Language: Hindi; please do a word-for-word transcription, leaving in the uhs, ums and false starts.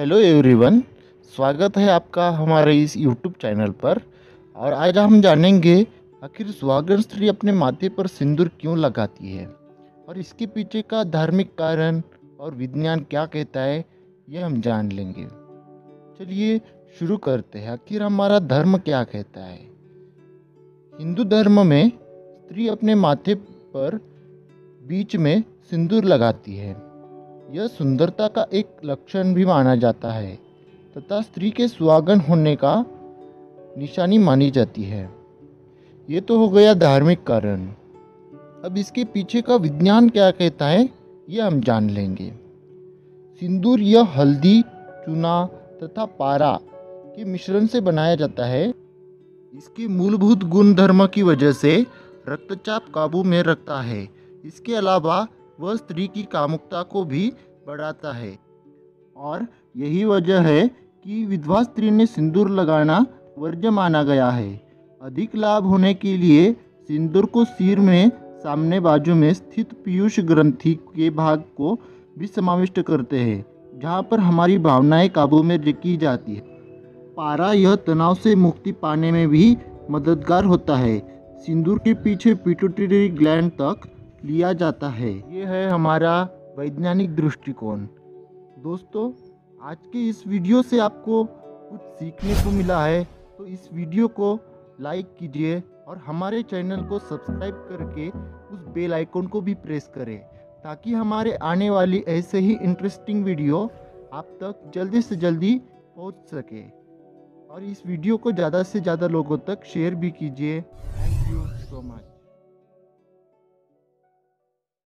Hello everyone. स्वागत है आपका हमारे इस यूट्यूब चैनल पर। और आज हम जानेंगे आखिर सुहागन स्त्री अपने माथे पर सिंदूर क्यों लगाती है और इसके पीछे का धार्मिक कारण और विज्ञान क्या कहता है, ये हम जान लेंगे। चलिए शुरू करते हैं। आखिर हमारा धर्म क्या कहता है। हिंदू धर्म में स्त्री अपने माथे पर बीच में सिंदूर लगाती है। यह सुंदरता का एक लक्षण भी माना जाता है तथा स्त्री के सुहागन होने का निशानी मानी जाती है। ये तो हो गया धार्मिक कारण। अब इसके पीछे का विज्ञान क्या कहता है, ये हम जान लेंगे। सिंदूर यह हल्दी, चूना तथा पारा के मिश्रण से बनाया जाता है। इसके मूलभूत गुण धर्म की वजह से रक्तचाप काबू में रखता है। इसके अलावा वह स्त्री की कामुकता को भी बढ़ाता है और यही वजह है कि विधवा स्त्री ने सिंदूर लगाना वर्ज्य माना गया है। अधिक लाभ होने के लिए सिंदूर को सिर में सामने बाजू में स्थित पीयूष ग्रंथि के भाग को भी समाविष्ट करते हैं, जहां पर हमारी भावनाएं काबू में की जाती है। पारा यह तनाव से मुक्ति पाने में भी मददगार होता है। सिंदूर के पीछे पिट्यूटरी ग्लैंड तक लिया जाता है। ये है हमारा वैज्ञानिक दृष्टिकोण। दोस्तों, आज के इस वीडियो से आपको कुछ सीखने को मिला है, तो इस वीडियो को लाइक कीजिए और हमारे चैनल को सब्सक्राइब करके उस बेल आइकन को भी प्रेस करें, ताकि हमारे आने वाली ऐसे ही इंटरेस्टिंग वीडियो आप तक जल्दी से जल्दी पहुंच सके। और इस वीडियो को ज़्यादा से ज़्यादा लोगों तक शेयर भी कीजिए। Thank you so much.